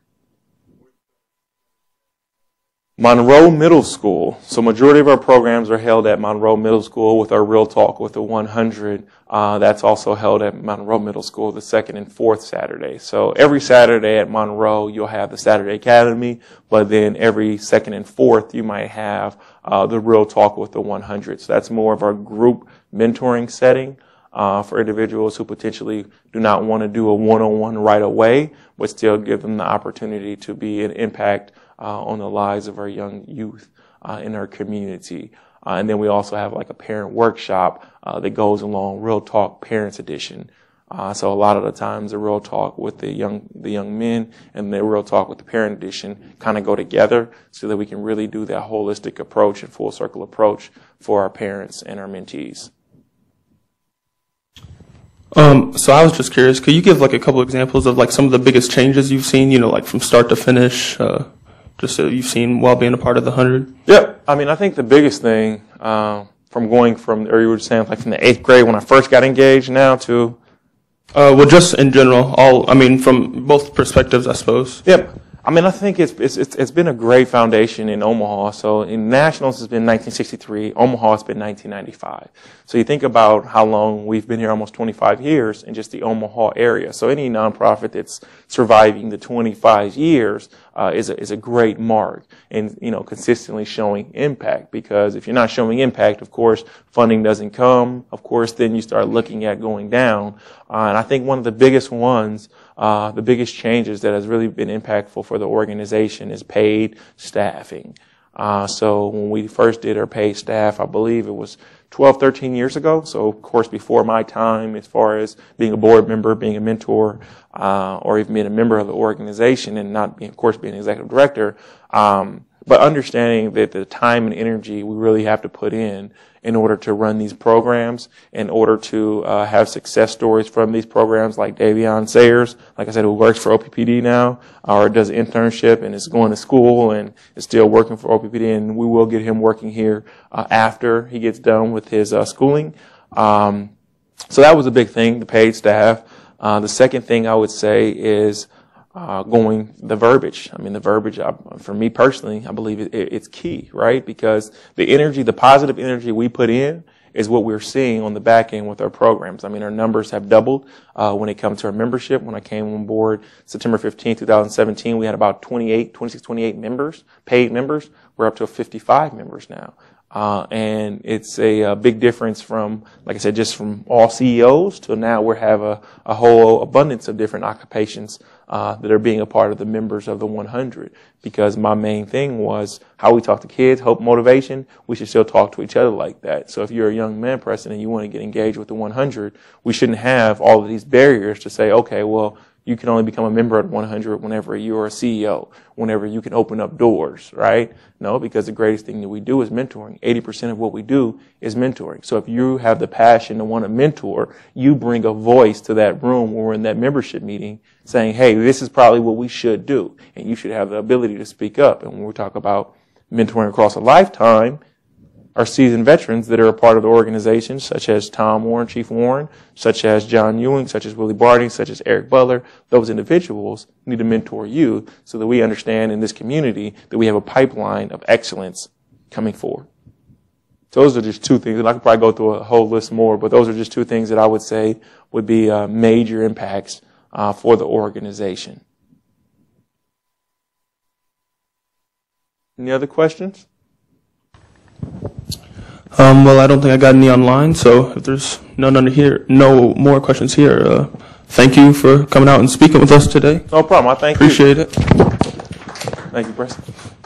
Monroe Middle School. So majority of our programs are held at Monroe Middle School with our Real Talk with the one hundred. Uh, that's also held at Monroe Middle School the second and fourth Saturday. So every Saturday at Monroe, you'll have the Saturday Academy, but then every second and fourth, you might have uh, the Real Talk with the one hundred. So that's more of our group mentoring setting uh, for individuals who potentially do not want to do a one-on-one right away, but still give them the opportunity to be an impact Uh, on the lives of our young youth uh, in our community. Uh, and then we also have like a parent workshop uh, that goes along, Real Talk Parents Edition. Uh, so a lot of the times the Real Talk with the young the young men and the Real Talk with the Parent Edition kind of go together so that we can really do that holistic approach and full circle approach for our parents and our mentees. Um, so I was just curious, could you give like a couple examples of like some of the biggest changes you've seen, you know, like from start to finish, uh, just so you've seen while being a part of the one hundred? Yep. I mean, I think the biggest thing uh, from going from, or you were saying like from the eighth grade when I first got engaged now to? Uh, well, just in general, all, I mean, from both perspectives, I suppose. Yep. I mean, I think it's, it's, it's, it's been a great foundation in Omaha. So in nationals, it's been nineteen sixty-three. Omaha, it's been nineteen ninety-five. So you think about how long we've been here, almost twenty-five years in just the Omaha area. So any nonprofit that's surviving the twenty-five years uh, is a, is a great mark and, you know, consistently showing impact. Because if you're not showing impact, of course, funding doesn't come. Of course, then you start looking at going down. Uh, and I think one of the biggest ones, Uh, the biggest changes that has really been impactful for the organization is paid staffing. Uh, so when we first did our paid staff, I believe it was twelve, thirteen years ago. So of course before my time as far as being a board member, being a mentor, uh, or even being a member of the organization and not being, of course, being an executive director. Um, but understanding that the time and energy we really have to put in in order to run these programs, in order to uh, have success stories from these programs like Davion Sayers, like I said, who works for O P P D now, or does an internship and is going to school and is still working for O P P D, and we will get him working here uh, after he gets done with his uh, schooling. Um, so that was a big thing, the paid staff. Uh, the second thing I would say is Uh, going the verbiage. I mean, the verbiage, I, for me personally, I believe it, it, it's key, right? Because the energy, the positive energy we put in is what we're seeing on the back end with our programs. I mean, our numbers have doubled uh, when it comes to our membership. When I came on board September fifteenth, twenty seventeen, we had about twenty-eight, twenty-six, twenty-eight members, paid members. We're up to fifty-five members now. Uh, and it's a, a big difference from, like I said, just from all C E Os to now we have a, a whole abundance of different occupations uh, that are being a part of the members of the one hundred. Because my main thing was how we talk to kids, hope, motivation. We should still talk to each other like that. So if you're a young man, Preston, and you want to get engaged with the one hundred, we shouldn't have all of these barriers to say, okay, well, you can only become a member of one hundred whenever you're a C E O, whenever you can open up doors, right? No, because the greatest thing that we do is mentoring. eighty percent of what we do is mentoring. So if you have the passion to want to mentor, you bring a voice to that room when we're in that membership meeting saying, hey, this is probably what we should do. And you should have the ability to speak up. And when we talk about mentoring across a lifetime, our seasoned veterans that are a part of the organization, such as Tom Warren, Chief Warren, such as John Ewing, such as Willie Barding, such as Eric Butler, those individuals need to mentor you so that we understand in this community that we have a pipeline of excellence coming forward. So those are just two things, and I could probably go through a whole list more, but those are just two things that I would say would be uh, major impacts uh, for the organization. Any other questions? Um, well, I don't think I got any online, so if there's none under here, no more questions here, uh, thank you for coming out and speaking with us today. No problem. I thank Appreciate you. it. Thank you, Preston.